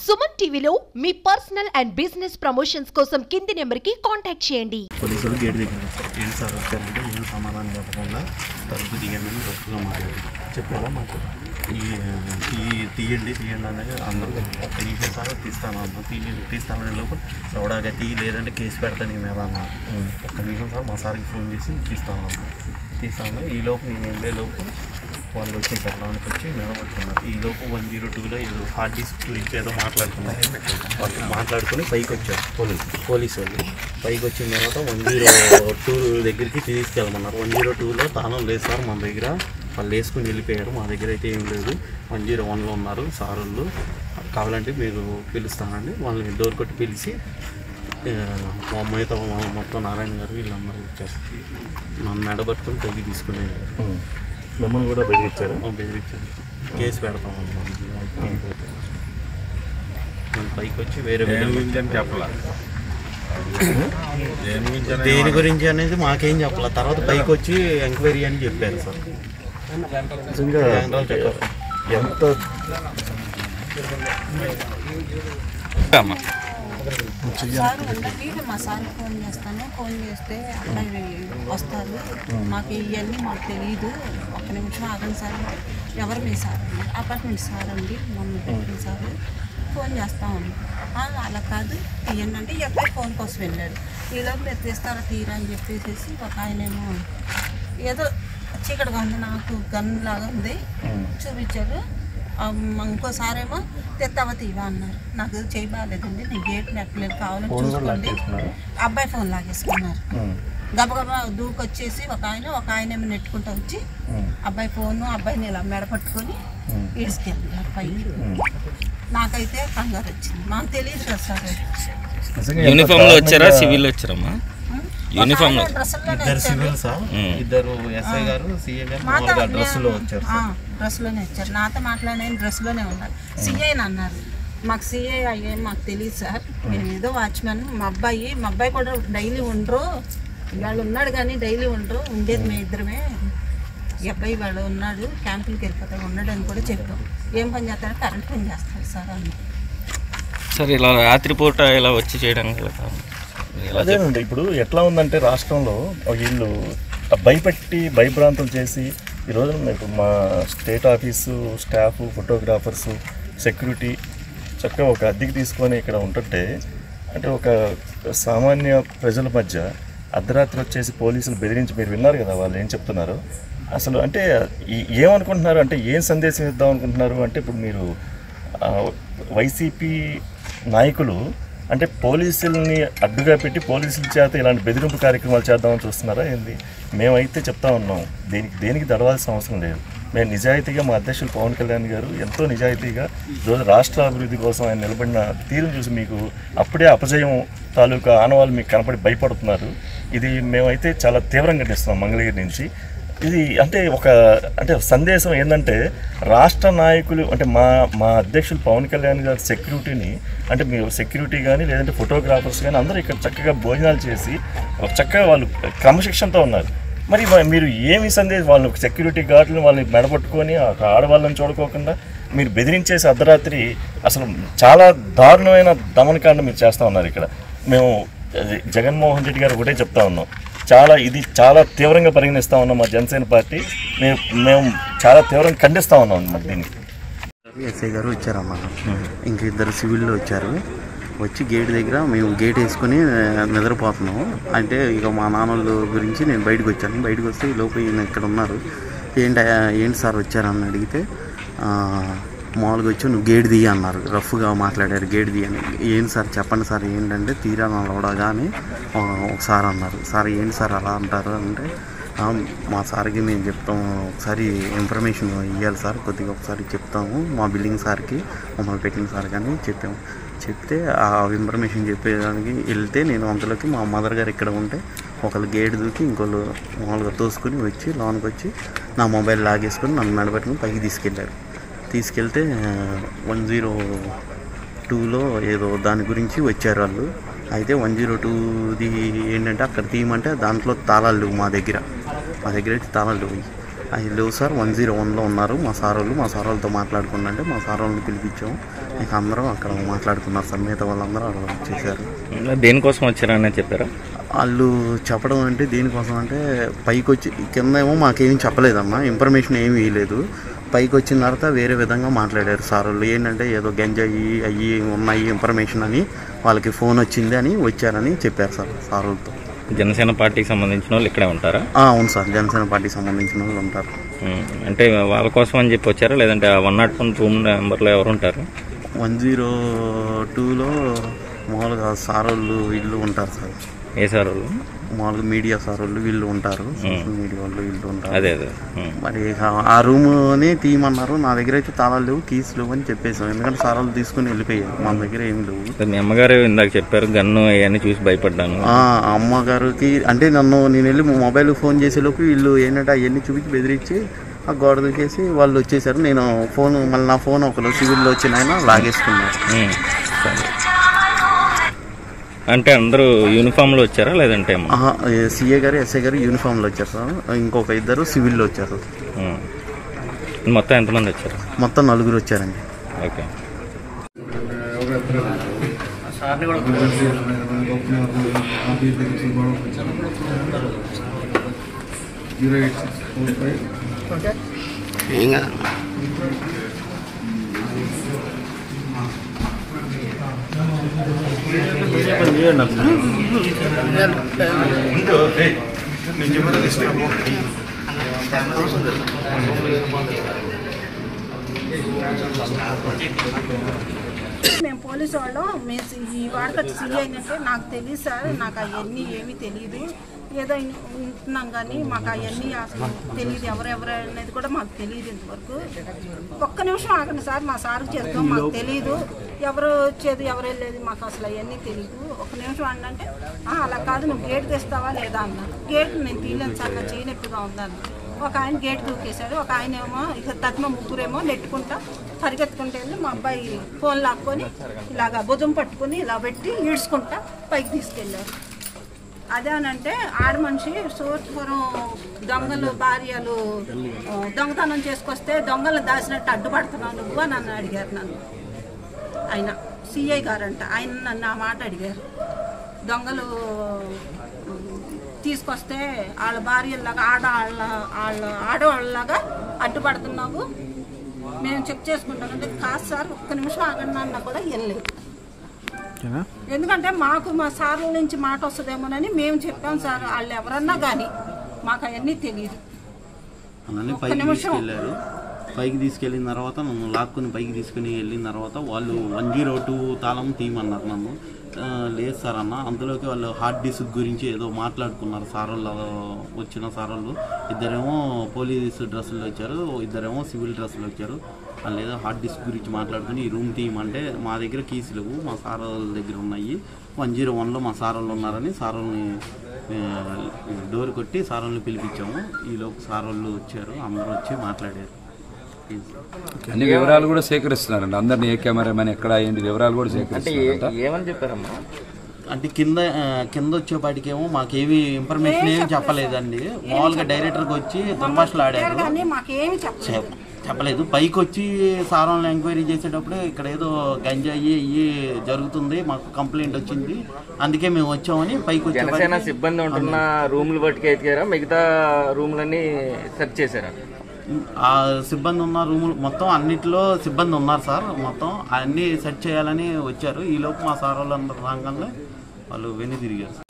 సుమన్ టీవీలో మీ personal and business promotions కోసం కింది నెంబర్కి కాంటాక్ట్ చేయండి. పోలీసులు గేట్ దగ్గర ఏంటి సార్ వచ్చారంటే నేను సమాధానం చెప్పకుండా తలుపు తీయండి రఫ్గా మాట్లాడి చెప్పాలా మాకు తీయండి అనేది అందరూ తీసే సార్ తీస్తాను అన్న తీస్తానని లోపల సౌడాగా లేదంటే కేసు పెడతాను నీ మీద అన్న ఒక్క నిమిషం సార్ మా సార్కి ఫోన్ చేసి తీస్తాను ఈ లోపు నేను వెళ్ళే లోపు వాళ్ళు వచ్చి లోనికి వచ్చి నిలబడుతున్నారు. ఈ లోపు 102లో ఏదో హార్డ్ డిస్క్ గురించి ఏదో మాట్లాడుకొని పైకి వచ్చారు పోలీసు వాళ్ళు. పైకి వచ్చిన తర్వాత 102 దగ్గరికి తీసుకెళ్ళమన్నారు. 102లో తాళం లేదు సార్ మన దగ్గర, వాళ్ళు వేసుకుని వెళ్ళిపోయారు. మా దగ్గర అయితే ఏం లేదు. 101లో ఉన్నారు సార్ వాళ్ళు, కావాలంటే మీరు పిలుస్తానండి. వాళ్ళని డోర్ కొట్టి పిలిచి మా అమ్మాయితో మొత్తం నారాయణ గారు వీళ్ళందరూ వచ్చారు. నన్ను మెడబట్టుకుని పైకి తీసుకునే మిమ్మల్ని కూడా బెదిరించారు. కేసు పెడతామని పైకి వచ్చి వేరే దేని గురించి అనేది మాకేం చెప్పాలి. తర్వాత పైకి వచ్చి ఎంక్వైరీ అని చెప్పారు సార్. నిజంగా ఎంత సార్ ఉండకి మా సార్కి ఫోన్ చేస్తే అబ్బాయి వస్తారు, మాకు ఇవన్నీ మాకు తెలియదు, ఒక్క నిమిషం ఆగండి సార్, ఎవరు మీ సార్ అపార్ట్మెంట్ సార్ అండి మమ్మల్ని పెట్టిన సార్ ఫోన్ చేస్తామని. అలా కాదు ఇవన్నీ ఈ అబ్బాయి ఫోన్ కోసం వెళ్ళాడు. ఈలోపు మీరు తీస్తారా తీరా అని చెప్పేసి ఒక ఆయనేమో ఏదో చీకటిగా ఉంది, నాకు గన్ లాగా ఉంది చూపించారు. ఇంకోసారేమో తెత్తవ తీవా అన్నారు. నాకు చేయి బాగాలేదండి, నీ గేట్ నెట్టలేదు, కావాలని చూసుకోండి. అబ్బాయి ఫోన్ లాగేసుకున్నారు. గబగబా దూకొచ్చేసి ఒక ఆయన ఏమో నెట్టుకుంటూ వచ్చి అబ్బాయి ఫోను అబ్బాయిని ఇలా మెడపట్టుకొని ఈడ్చుకెళ్ళారు పైకి. నాకైతే కంగారు వచ్చింది, మాకు తెలియదు కదా సార్. యూనిఫామ్లో వచ్చారా సివిల్ వచ్చారమ్మా? యూనిఫామ్ ఇద్దరు సివిల్ సార్, ఇద్దరు ఎస్ఐ గారు సిఐ గారు డ్రెస్సులో వచ్చారు. డ్రెస్లోనే వచ్చారు, నాతో మాట్లాడిన డ్రెస్లోనే ఉన్నారు. సిఐ అన్నారు, మాకు సిఐ అయ్యే మాకు తెలియదు సార్, మేము ఏదో వాచ్మెన్. మా అబ్బాయి కూడా డైలీ ఉండరు, వాళ్ళు ఉన్నాడు కానీ డైలీ ఉండరు, ఉండేది మేము ఇద్దరమే. ఈ అబ్బాయి వాడు ఉన్నాడు, క్యాంపులకి వెళ్ళిపోతాడు ఉన్నాడు అని కూడా చెప్పాం. ఏం పని చేస్తాడు? కరెంట్ పని చేస్తాడు సార్ అని. సార్ ఇలా రాత్రిపూట ఇలా వచ్చి చేయడం అదేనండి. ఇప్పుడు ఎట్లా ఉందంటే రాష్ట్రంలో వీళ్ళు భయపెట్టి భయభ్రాంతులు చేసి ఈరోజు ఇప్పుడు మా state office staff, photographers, security చక్కగా ఒక అద్దెకి తీసుకొని ఇక్కడ ఉంటుంటే, అంటే ఒక సామాన్య ప్రజల మధ్య అర్ధరాత్రి వచ్చేసి పోలీసులు బెదిరించి, మీరు విన్నారు కదా వాళ్ళు ఏం చెప్తున్నారు అసలు. అంటే ఏమనుకుంటున్నారు, అంటే ఏం సందేశం ఇద్దాం అనుకుంటున్నారు అంటే, ఇప్పుడు మీరు వైసీపీ నాయకులు అంటే పోలీసుల్ని అడ్డుగా పెట్టి పోలీసుల చేత ఇలాంటి బెదిరింపు కార్యక్రమాలు చేద్దామని చూస్తున్నారా ఏంది? మేమైతే చెప్తా ఉన్నాం, దేనికి దడవాల్సిన అవసరం లేదు. మేము నిజాయితీగా, మా అధ్యక్షులు పవన్ కళ్యాణ్ గారు ఎంతో నిజాయితీగా ఈరోజు రాష్ట్ర అభివృద్ధి కోసం ఆయన నిలబడిన తీరును చూసి మీకు అప్పుడే అపజయం తాలూకా ఆనవాళ్ళు మీకు కనపడి భయపడుతున్నారు. ఇది మేమైతే చాలా తీవ్రంగా ఖండిస్తున్నాం మంగళగిరి నుంచి. ఇది అంటే అంటే సందేశం ఏంటంటే, రాష్ట్ర నాయకులు అంటే మా అధ్యక్షులు పవన్ కళ్యాణ్ గారి సెక్యూరిటీని, అంటే మీరు సెక్యూరిటీ కానీ లేదంటే ఫోటోగ్రాఫర్స్ కానీ అందరూ ఇక్కడ చక్కగా భోజనాలు చేసి చక్కగా వాళ్ళు క్రమశిక్షణతో ఉన్నారు. మరి మీరు ఏమి సందేశం, వాళ్ళు సెక్యూరిటీ గార్డులను వాళ్ళని మెడపట్టుకొని ఆడవాళ్ళని చూడుకోకుండా మీరు బెదిరించేసి అర్ధరాత్రి అసలు చాలా దారుణమైన దమనకాండ మీరు చేస్తూ ఉన్నారు ఇక్కడ. మేము జగన్మోహన్ రెడ్డి గారు ఒకటే చెప్తా ఉన్నాం, ఇది చాలా తీవ్రంగా పరిగణిస్తూ ఉన్నాం. మా జనసేన పార్టీ మేము చాలా తీవ్రంగా ఖండిస్తూ ఉన్నాం మరి దీన్ని. ఎస్ఐ గారు వచ్చారమ్మా, ఇంక ఇద్దరు సివిల్లో వచ్చారు. వచ్చి గేట్ దగ్గర మేము గేట్ వేసుకొని నిద్రపోతున్నాము. అంటే ఇక మా నాన్నోళ్ళ గురించి నేను బయటకు వచ్చాను. బయటకు వస్తే ఈ లోపు ఈయన ఇక్కడ ఉన్నారు. ఏంటి సార్ వచ్చారని అడిగితే, మామూలుగా వచ్చి నువ్వు గేట్ తీయ అన్నారు. రఫ్గా మాట్లాడారు, గేట్ తీయని. ఏంటి సార్ చెప్పండి సార్ ఏంటంటే, తీరా నలవడగా అని ఒకసారి అన్నారు. సార్ ఏంటి సార్ అలా అంటారు అంటే, మా సార్కి మేము చెప్తాము, ఒకసారి ఇన్ఫర్మేషన్ ఇవ్వాలి సార్, కొద్దిగా ఒకసారి చెప్తాము మా బిల్డింగ్ సార్కి, మమ్మల్ని పెట్టిన సార్ కానీ చెప్పాము. చెప్తే ఆ ఇన్ఫర్మేషన్ చెప్పేదానికి వెళ్తే నేను అంతలోకి మా మదర్ గారు ఇక్కడ ఉంటే ఒకళ్ళు గేట్ దూకి ఇంకోళ్ళు మామూలుగా తోసుకొని వచ్చి లోనికి వచ్చి నా మొబైల్ లాగేసుకొని నన్ను మెడబెట్టుకుని పైకి తీసుకెళ్తే 102లో ఏదో దాని గురించి వచ్చారు వాళ్ళు. అయితే 102ది ఏంటంటే అక్కడ తీయమంటే దాంట్లో తాళాలు మా దగ్గర అయితే తాళాలు అవి లేవు సార్, 101లో ఉన్నారు మా సార్ వాళ్ళతో మాట్లాడుకున్నంటే మా సార్ వాళ్ళని పిలిపించాము. ఇక అందరం అక్కడ మాట్లాడుకున్నారు సార్, మిగతా వాళ్ళందరూ అక్కడ వచ్చేసారు. దేనికోసం వచ్చారని చెప్పారా? వాళ్ళు చెప్పడం అంటే దేనికోసం అంటే పైకి వచ్చి కింద ఏమో మాకేమీ చెప్పలేదమ్మా, ఇన్ఫర్మేషన్ ఏమీ ఇవ్వలేదు. పైకి వచ్చిన తర్వాత వేరే విధంగా మాట్లాడారు సార్ వాళ్ళు. ఏంటంటే ఏదో గంజాయి అయ్యి ఉన్నాయి ఇన్ఫర్మేషన్ అని వాళ్ళకి ఫోన్ వచ్చింది అని వచ్చారని చెప్పారు సార్ వాళ్ళతో. జనసేన పార్టీకి సంబంధించిన వాళ్ళు ఇక్కడే ఉంటారా? అవును సార్, జనసేన పార్టీకి సంబంధించిన వాళ్ళు ఉంటారు. అంటే వాళ్ళ కోసం అని చెప్పి వచ్చారా, లేదంటే 101 రూమ్ నెంబర్లో ఎవరు ఉంటారు? 102లో మామూలుగా సార్ వాళ్ళు వీళ్ళు ఉంటారు సార్. ఏ సార్ వాళ్ళు? మామూలుగా మీడియా సార్ వాళ్ళు వీళ్ళు ఉంటారు, సోషల్ మీడియా వాళ్ళు వీళ్ళు ఉంటారు. అదే మరి ఆ రూమ్ని తీయమన్నారు. నా దగ్గర అయితే తాళాలు లేవు, కీస్ లేవు అని చెప్పేసాం. ఎందుకంటే సార్ వాళ్ళు తీసుకుని వెళ్ళిపోయారు, మన దగ్గర ఏం లేవు. మీ అమ్మగారు ఇందాక చెప్పారు గన్ను అవన్నీ చూసి భయపడ్డాను. అమ్మగారికి అంటే నేను వెళ్ళి మొబైల్ ఫోన్ చేసేలోపు వీళ్ళు ఏంటంటే అవన్నీ చూపించి బెదిరించి ఆ గోడ దూకేసి వాళ్ళు వచ్చేసారు. నేను మళ్ళీ నా ఫోన్ ఒకరు సివిల్లో వచ్చిన ఆయన లాగేసుకున్నారు. అంటే అందరూ యూనిఫామ్లో వచ్చారా లేదంటే? సిఏ గారు ఎస్ఐ గారు యూనిఫామ్లో వచ్చారు సార్, ఇంకొక ఇద్దరు సివిల్లో వచ్చారు. మొత్తం ఎంతమంది వచ్చారు? మొత్తం 4 వచ్చారండి. ఓకే. మేము పోలీసు వాళ్ళం, ఈ వాడకట్టు సీఐ అంటే నాకు తెలియదు సార్, నాకు అవన్నీ ఏమీ తెలియదు. ఏదో ఉంటున్నాం కానీ మాకు అవన్నీ అసలు తెలియదు, ఎవరెవరు అనేది కూడా మాకు తెలియదు ఇంతవరకు. ఒక్క నిమిషం ఆగండి సార్, మా సార్కి చేస్తాం, మాకు తెలియదు ఎవరు వచ్చేది ఎవరు వెళ్ళేది మాకు అసలు అవన్నీ తెలియదు. ఒక నిమిషం అంటే అలా కాదు, నువ్వు గేట్ తెస్తావా లేదా అన్న. గేట్ నేను తీయలేను సార్, నా చేయి నొప్పిగా ఉందన్న. ఒక ఆయన గేట్ దూకేశాడు, ఒక ఆయన ఏమో ఇక తత్మ ముగ్గురేమో నెట్టుకుంటా పరిగెత్తుకుంటే వెళ్ళి మా అబ్బాయి ఫోన్ లాక్కొని ఇలాగ భుజం పట్టుకుని ఇలా పెట్టి ఈడ్చుకుంటా పైకి తీసుకెళ్ళారు. అదేనంటే ఆడ మనిషి సూర్పురం దొంగలు భార్యలు దొంగతనం చేసుకొస్తే దొంగలు దాచినట్టు అడ్డుపడుతున్నావు నువ్వు అని నన్ను అడిగారు. నన్ను ఆయన సిఐ గారంట, ఆయన నన్ను ఆ మాట అడిగారు. దొంగలు తీసుకొస్తే వాళ్ళ భార్యలాగా ఆడవాళ్ళలాగా అడ్డుపడుతున్నావు, మేము చెక్ చేసుకుంటాం అంటే కాదు సార్ ఒక్క నిమిషం ఆగండి అన్నా కూడా వెళ్ళలేదు. ఎందుకంటే మాకు మా సార్ల నుంచి మాట వస్తుందేమోనని మేము చెప్పాం సార్. వాళ్ళు ఎవరన్నా కానీ మాకు అవన్నీ తెలియదు. పైకి తీసుకెళ్ళిన తర్వాత నన్ను లాక్కుని పైకి తీసుకుని వెళ్ళిన తర్వాత వాళ్ళు 102 తాళం తీయమన్నారు నన్ను. లేదు సార్ అన్న, అందులోకి వాళ్ళు హార్డ్ డిస్క్ గురించి ఏదో మాట్లాడుకున్నారు సార్ వాళ్ళు. వచ్చిన సార్ వాళ్ళు ఇద్దరేమో పోలీసు డ్రెస్సులు వచ్చారు, ఇద్దరేమో సివిల్ డ్రెస్సులు వచ్చారు. వాళ్ళు ఏదో హార్డ్ డిస్క్ గురించి మాట్లాడుకుని ఈ రూమ్ తీయమంటే మా దగ్గర కీస్ లేవు, మా సార్ వాళ్ళ దగ్గర ఉన్నాయి. 101లో మా సార్ వాళ్ళు ఉన్నారని సార్ వాళ్ళని డోర్ కొట్టి సార్ వాళ్ళని పిలిపించాము. ఈలోపు సార్ వాళ్ళు వచ్చారు, అందరూ వచ్చి మాట్లాడారు. అన్ని వివరాలు కూడా సేకరిస్తున్నారండి, అందరినీ ఏ కెమెరామెన్ ఎక్కడ అయ్యింది వివరాలు కూడా సేకరిస్తున్నారు. ఏమని చెప్పారమ్మా అంటే కింద వచ్చేపాటికేమో మాకేమి ఇన్ఫర్మేషన్ ఏమి చెప్పలేదండి. మామూలుగా డైరెక్టర్కి వచ్చి దుర్భాషలు ఆడారు, చెప్పలేదు. పైకి వచ్చి సార్ వాళ్ళని ఎంక్వైరీ చేసేటప్పుడు ఇక్కడ ఏదో గంజాయి అయ్యి జరుగుతుంది, మాకు కంప్లైంట్ వచ్చింది, అందుకే మేము వచ్చామని పైకి వచ్చి జనసేన సిబ్బంది ఉంటున్న రూమ్లు బట్టి ఎతికారా, మిగతా రూమ్లన్నీ సెర్చ్ చేశారా? ఆ సిబ్బంది ఉన్న రూములు మొత్తం అన్నిటిలో సిబ్బంది ఉన్నారు సార్. మొత్తం అన్నీ సెట్ చేయాలని వచ్చారు. ఈలోపు మా సార్ వాళ్ళందరూ రాగానే వాళ్ళు వెన్ను తిరిగారు.